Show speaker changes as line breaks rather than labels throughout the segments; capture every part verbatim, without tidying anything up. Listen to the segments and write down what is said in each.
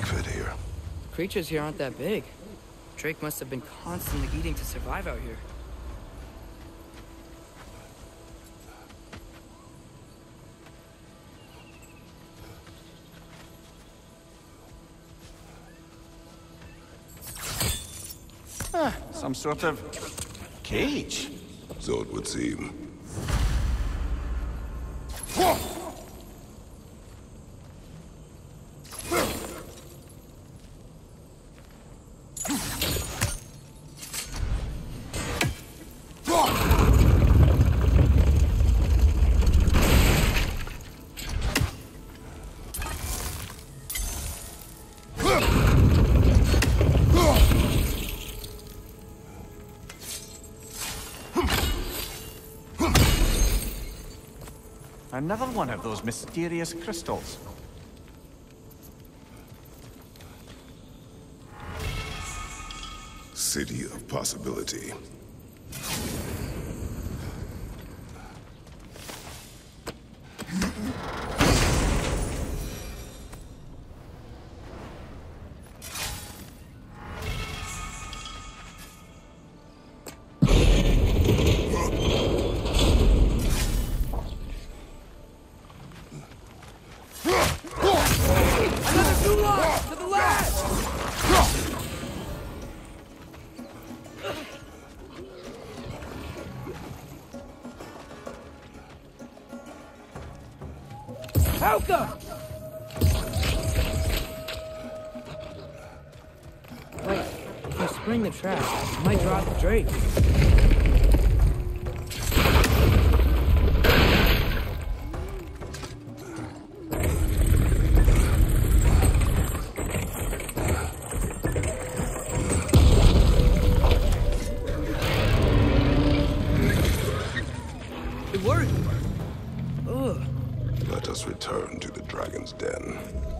Drake fit here?
Creatures here aren't that big. Drake must have been constantly eating to survive out here.
Ah, some sort of cage.
So it would seem.
Another one of those mysterious crystals.
City of Possibility.
Helka! Wait, if you spring the trap, you might drop the Drake. It worked! Ugh.
Let us return to the Dragon's Den.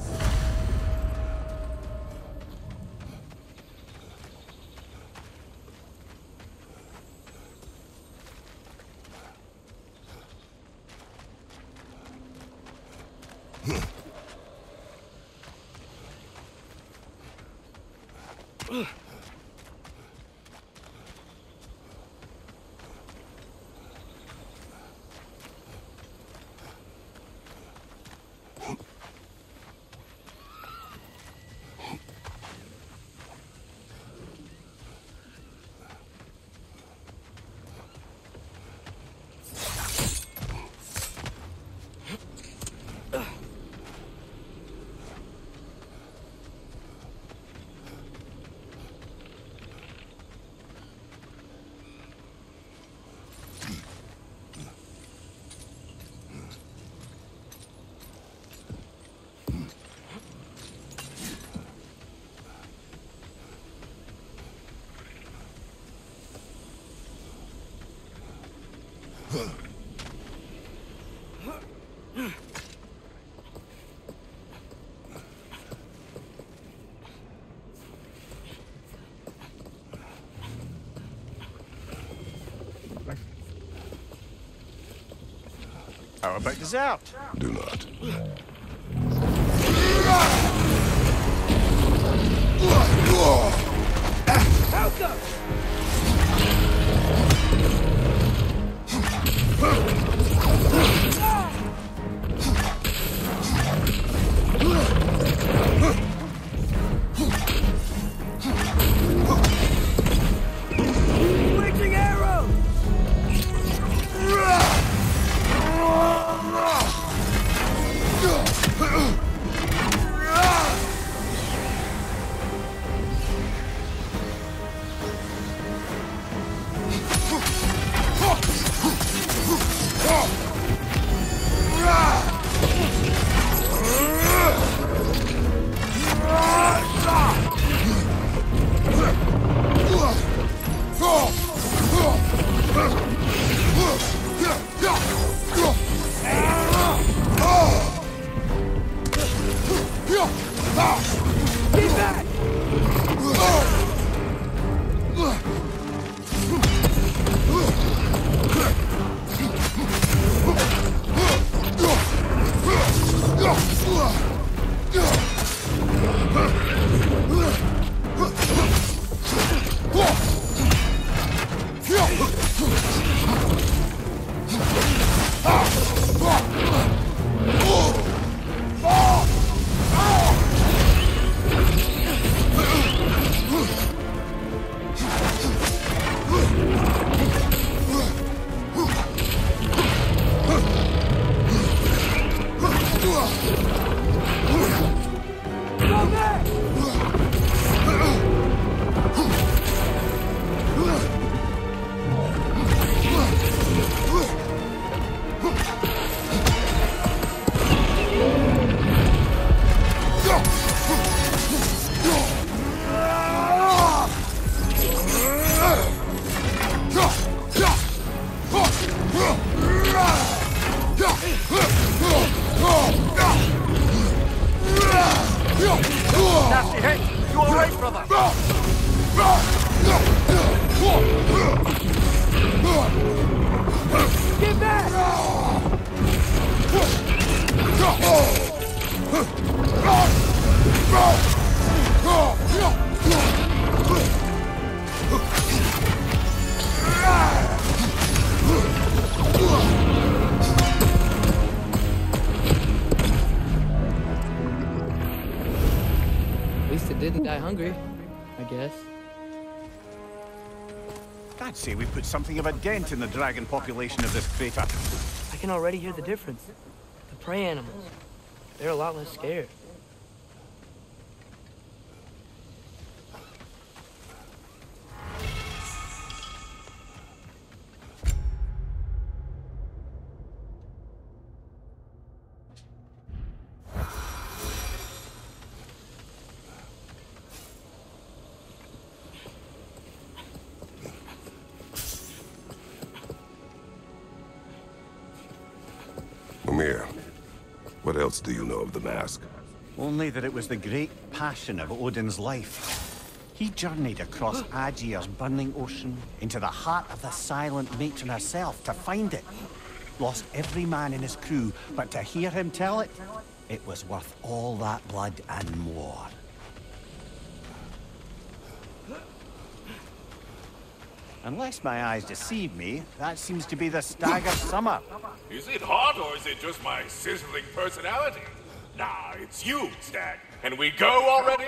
How about dessert?
Do not.
Helka! Witching arrow!
Nasty hit! You alright, brother?
Get back! At least it didn't die hungry, I guess.
I'd say we put something of a dent in the dragon population of this crater.
I can already hear the difference. The prey animals, they're a lot less scared.
Mimir, what else do you know of the mask?
Only that it was the great passion of Odin's life. He journeyed across Aegir's burning ocean into the heart of the silent matron herself to find it. Lost every man in his crew, but to hear him tell it, it was worth all that blood and more. Unless my eyes deceive me, that seems to be the stagger summer.
Is it hot, or is it just my sizzling personality? Nah, it's you, Stag. Can we go already?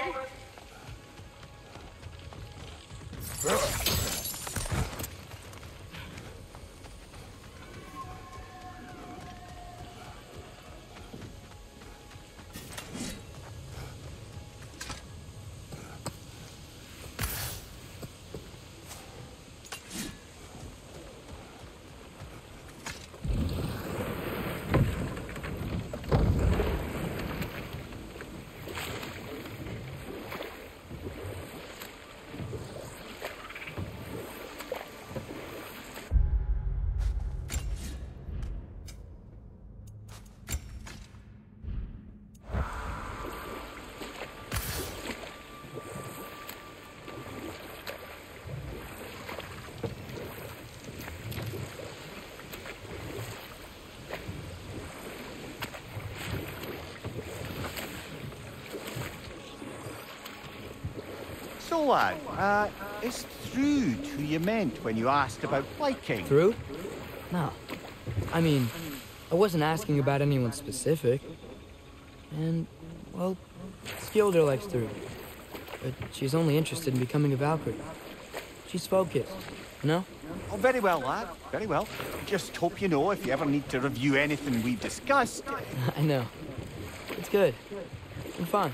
So, lad, uh, is Thrud who you meant when you asked about Viking?
Through? No. I mean, I wasn't asking about anyone specific. And, well, Skilder likes Through. But she's only interested in becoming a Valkyrie. She's focused, you know?
Oh, very well, lad. Very well. Just hope you know if you ever need to review anything we've discussed.
I know. It's good. And fun.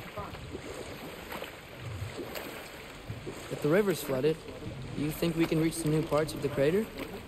If the river's flooded, do you think we can reach some new parts of the crater?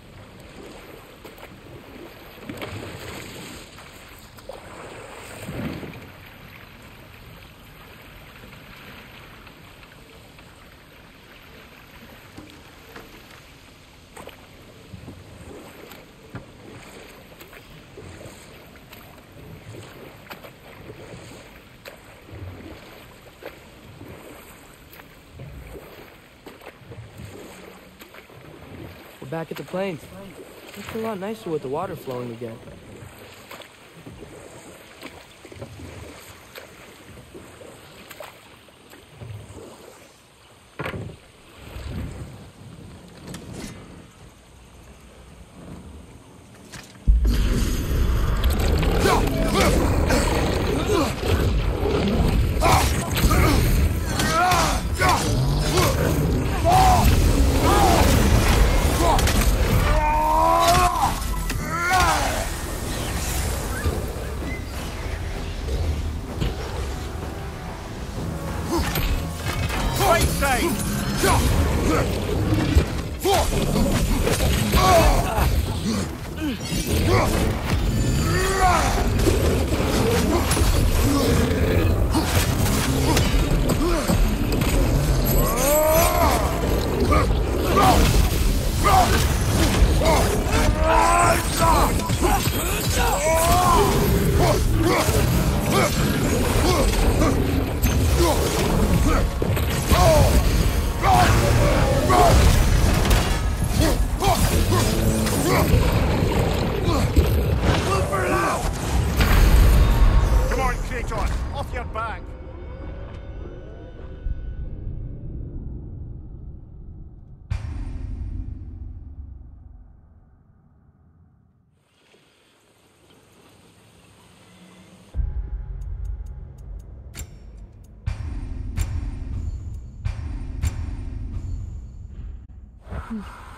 Back at the plains. It's a lot nicer with the water flowing again.
Come on, Kratos, off your back.
Hmm.